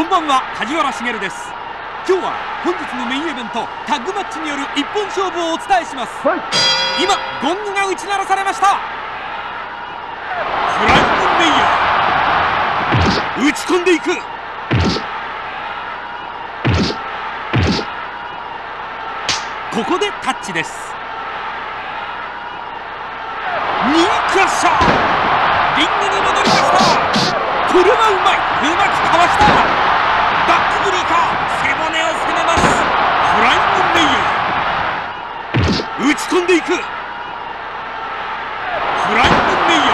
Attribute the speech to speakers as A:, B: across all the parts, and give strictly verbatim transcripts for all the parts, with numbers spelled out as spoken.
A: んばんは、梶原茂です。今日は本日のメインイベントタッグマッチによる一本勝負をお伝えします。はい、今ゴングが打ち鳴らされました。フライングメイヤー打ち込んでいく。ここでタッチです。ニークラッシャー、リングに戻りました。これはうまい、うまくかわした。バックブリーカー、背骨を攻めます。フライングメイヤー打ち込んでいく。フライングメイヤ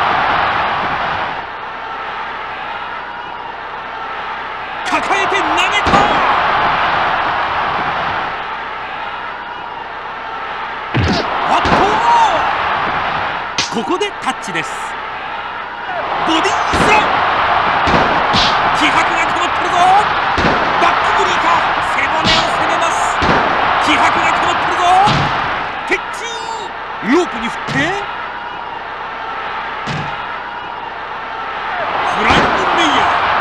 A: ー抱えて投げた。あっとここでタッチです。ボディースラム、気迫がこもってるぞ。バックブリーカー、背骨を攻めます。気迫がこもってるぞ。鉄柱、ロープに振ってフライングメイヤ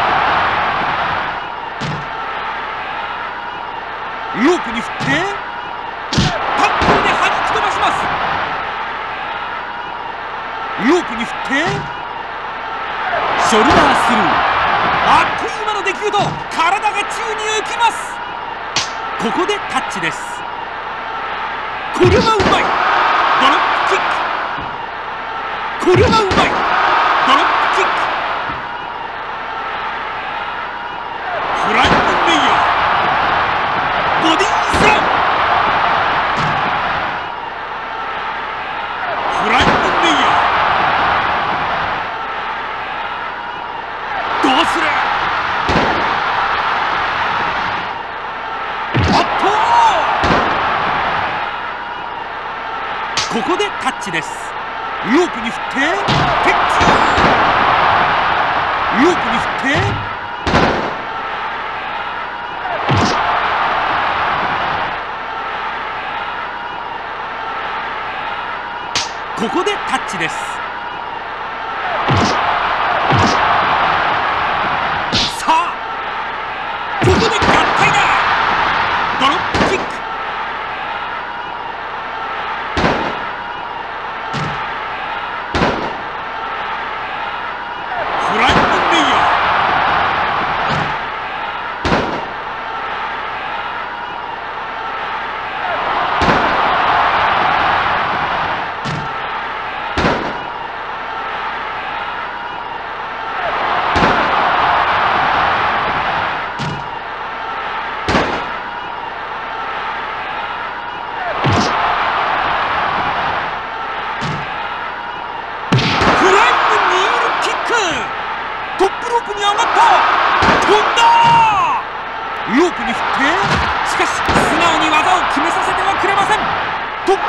A: ー、ロープに振ってタックルで弾き飛ばします。ロープに振ってショルダースルー、あっという間の出来事、体が宙に浮きます。ここでタッチです。これはうまい、ドロップキック。これはうまい、ドロップキック。フライングメイヤーボディースラム、フライングメイヤーどうする。あっとここでタッチです。ロープに振って鉄柱、ロープに振ってここでタッチです。ここで合体だ。ドロップキック。フライングメイヤトップロープに上がった。飛んだ。ロープに振って、しかし素直に技を決めさせてはくれません。トップロープに上がった。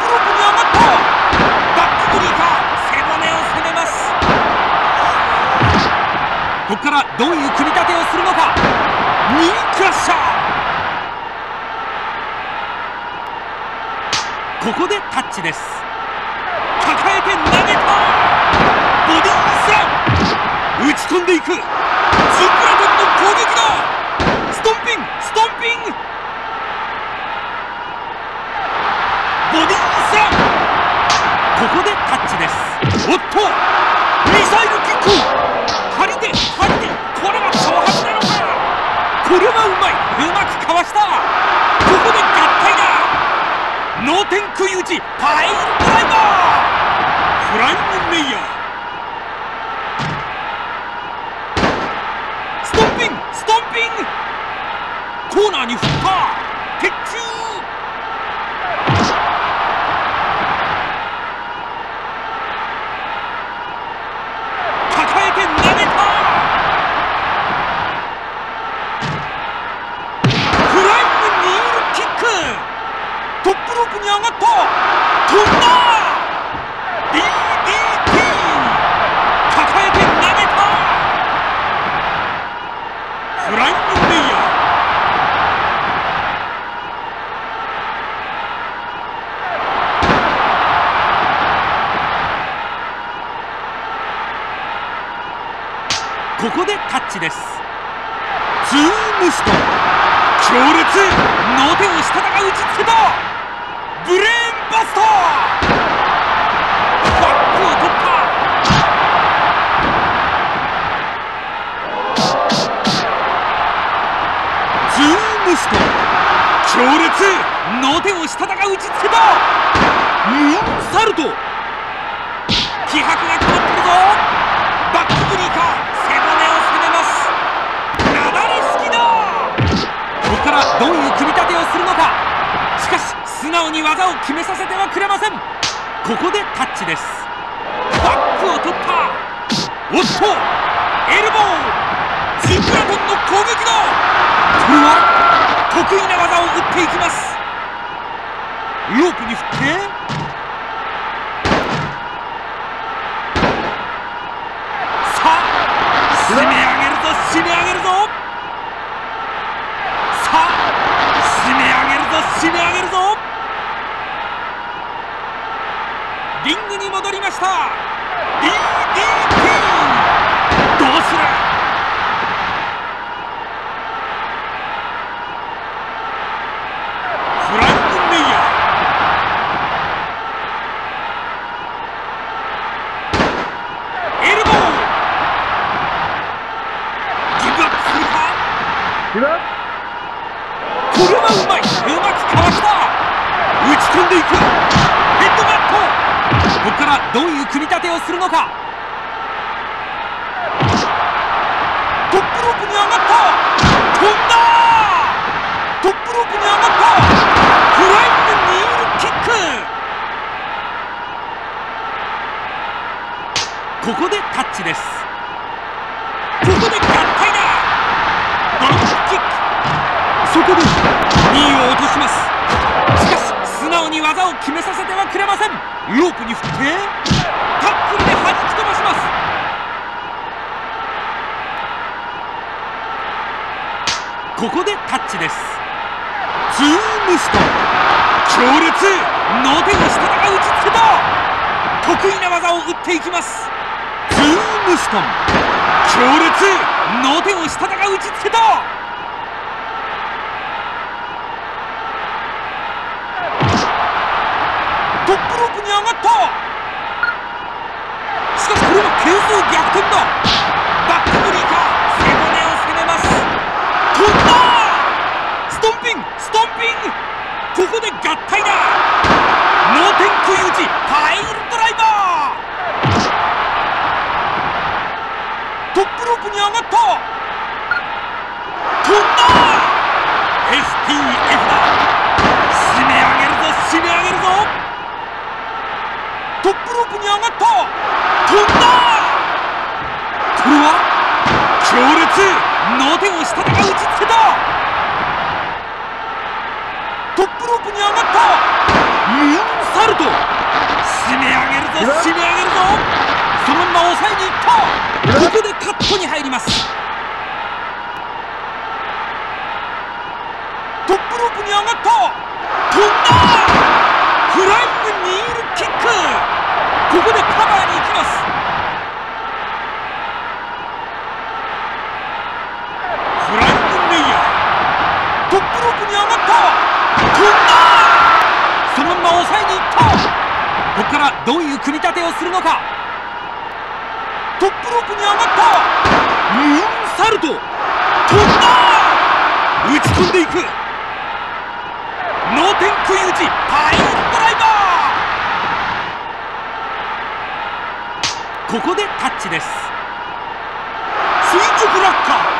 A: バックブリーカー、背骨を攻めます。ここからどういう組み立てをするのか。ニークラッシャー、ここでタッチです。抱えて投げた。ボディースラム打ち込んでいく。ズンクラトンの攻撃だ。ストンピン、ストンピン、ボディースラム、ここでタッチです。おっとミサイルキック、張り手張り手、これは挑発なのか。これはうまい、うまくかわした。ここで合体だ。脳天食い打ち、パイルドライバー、フライングメイヤーストンピン、コーナーに振った。鉄柱、抱えて投げた。フライングニールキック、トップロープに上がった。飛んだ。 ディーディーティー 抱えて投げた。フライングメイヤーここでタッチです。ツームストン、強烈脳天をしたたが打ちつけたブレーンバスター、バックを取った。ズームストン、強烈脳天をしたたが打ちつけたムーンサルト、気迫がこもってるぞ。バックブリーカー、背骨を攻めます。なだれ式だ。ここからどういう組み立てをするのか。しかし素直に技を決めさせてはくれません。ここでタッチです。バックを取った。おっとエルボー、ジンクラトンの攻撃だ。これは得意な技を打っていきます。ロープに振って締め上げるぞ、締め上げるぞ。さあ締め上げるぞ、締め上げるぞ。リングに戻りました。 ディーディーティー どうする。フランクメイヤー、エルボー、これはうまい、うまくかわした。打ち込んでいくヘッドバット。ここからどういう組み立てをするのか。トップロープに上がった、飛んだ。トップロープに上がった、フライングニールキック。ここでタッチです。ここで合体だ。ドロップキック、そこでにいを落とします。しかし素直に技を決めさせてはくれません。ロープに振ってタックルで弾き飛ばします。ここでタッチです。ズームストン、強烈脳天をしたたが打ちつけた得意な技を打っていきます。ズームストン、強烈脳天をしたたが打ちつけた。トップロープに上がった。しかしこれは係数逆転だ。バックブリーカー、背骨を攻めます。飛んだ。ストンピン、ストンピン。ここで合体だ。脳天食い打ち、パイルドライバー。トップロープに上がった。飛んだ。 エスティーエフ だ。締め上げるぞ、締め上げるぞ。トップロープに上がった、飛んだ。これは強烈脳天をしたたが打ちつけた。トップロープに上がった、ムーンサルト。締め上げるぞ、締め上げるぞ。そのまま抑えにいった。ここでカットに入ります。トップロープに上がった、飛んだ。フライングニールキック。ここでカバーに行きます。フライングメイヤー、トップロープに上がった、飛んだ。そのまま抑えにいった。ここからどういう組み立てをするのか。トップロープに上がった、ムーンサルト。飛んだ。打ち込んでいく脳天食い打ち、パイルドライバー。ここでタッチです。垂直落下。